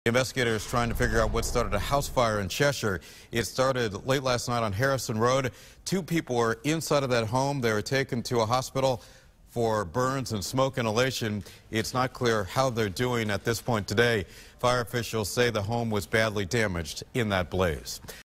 Investigators trying to figure out what started a house fire in Cheshire. It started late last night on Harrison Road. Two people were inside of that home. They were taken to a hospital for burns and smoke inhalation. It's not clear how they're doing at this point today. Fire officials say the home was badly damaged in that blaze.